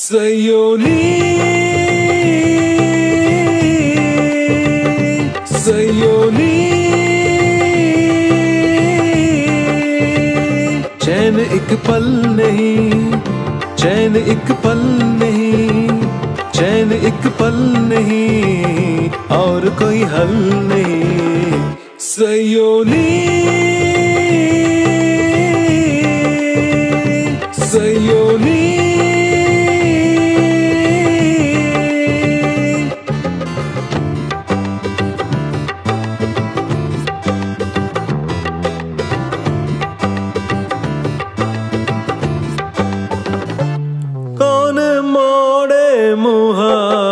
सयोनी सयोनी चैन एक पल नहीं, चैन एक पल नहीं, चैन एक पल नहीं और कोई हल नहीं। सयोनी सयोनी कौन मोड़े मुहा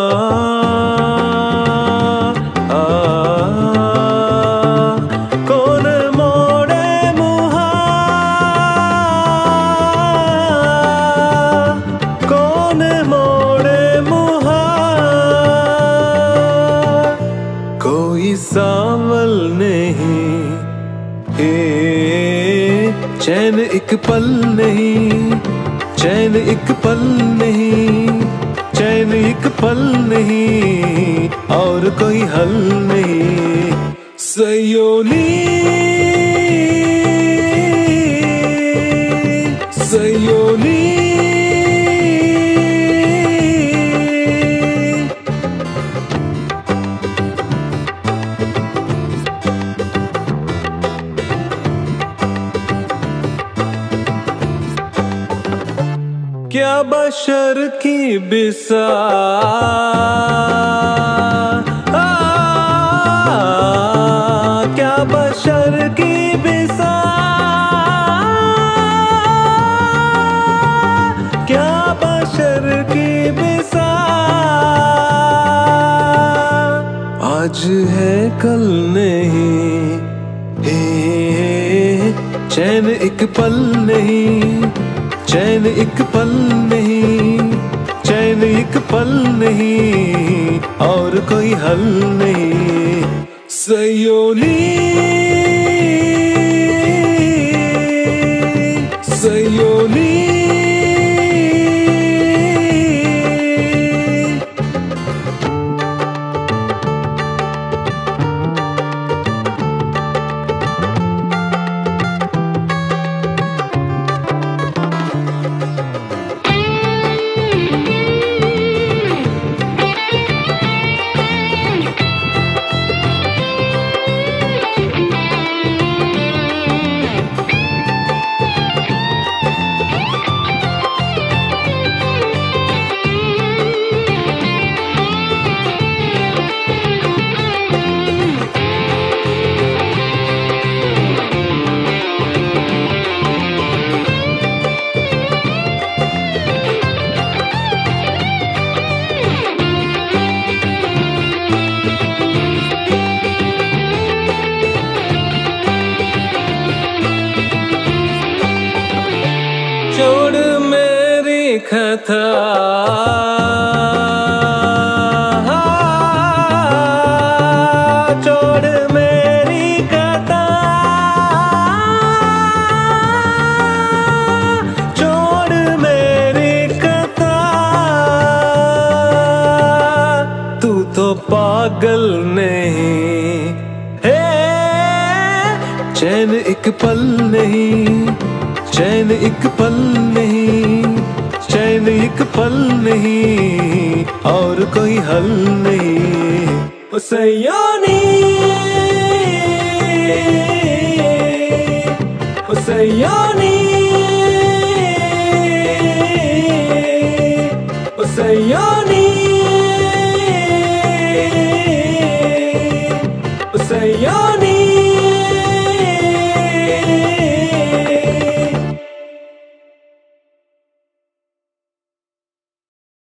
कौन मोड़े मुहा कौन मोड़े मुहा कोई सावल नहीं चैन एक पल नहीं, चैन एक पल नहीं, चैन एक पल नहीं और कोई हल नहीं। सयोनी सयोनी क्या बशर की बिसा क्या बशर की बिसा क्या बशर की बिसा आज है कल नहीं चैन एक पल नहीं, चैन एक पल नहीं, चैन एक पल नहीं और कोई हल नहीं। सयोनी सयोनी छोड़ मेरी कथा छोड़ मेरी कथा छोड़ मेरी कथा तू तो पागल नहीं है चैन एक पल नहीं, चैन एक पल नहीं, चैन एक पल नहीं और कोई हल नहीं। ओ सयोनी ओ सयोनी ओ सयोनी।